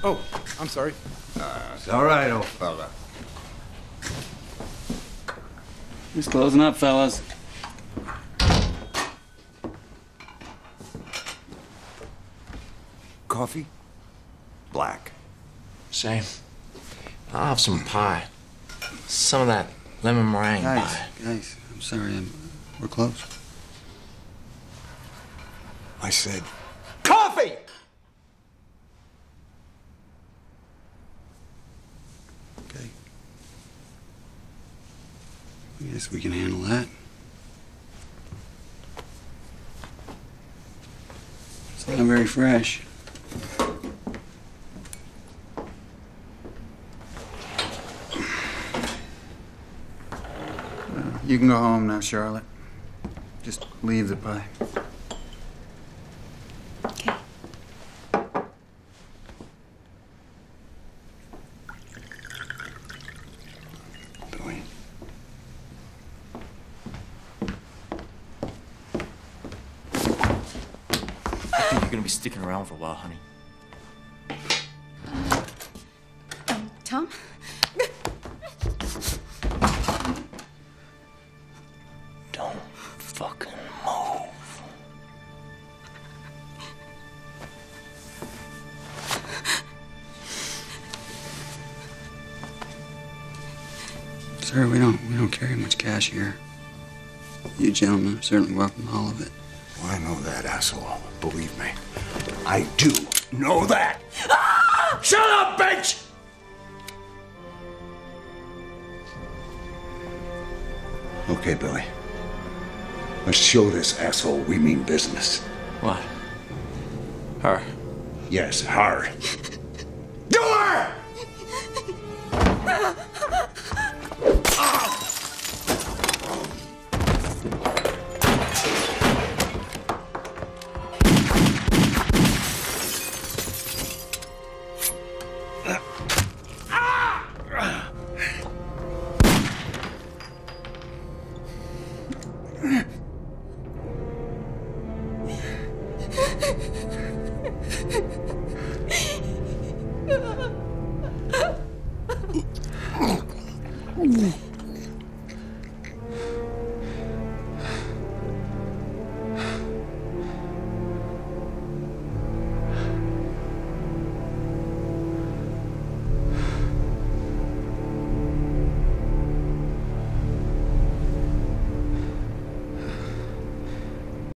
Oh, I'm sorry. It's all right, old fella. Just closing up, fellas. Coffee? Black. Same. I'll have some pie. Some of that lemon meringue pie. Guys, I'm sorry. We're close. I said, coffee! Okay. I guess we can handle that. It's not very fresh. You can go home now, Charlotte. Just leave the pie. Okay. Billy. I think you're gonna be sticking around for a while, honey. Tom? Don't fucking move. Sir, we don't carry much cash here. You gentlemen are certainly welcome to all of it. Well, I know that, asshole. Believe me. I do know that. Shut up, bitch! Okay, Billy. Let's show this asshole we mean business. What? Her. Yes, her. Do her!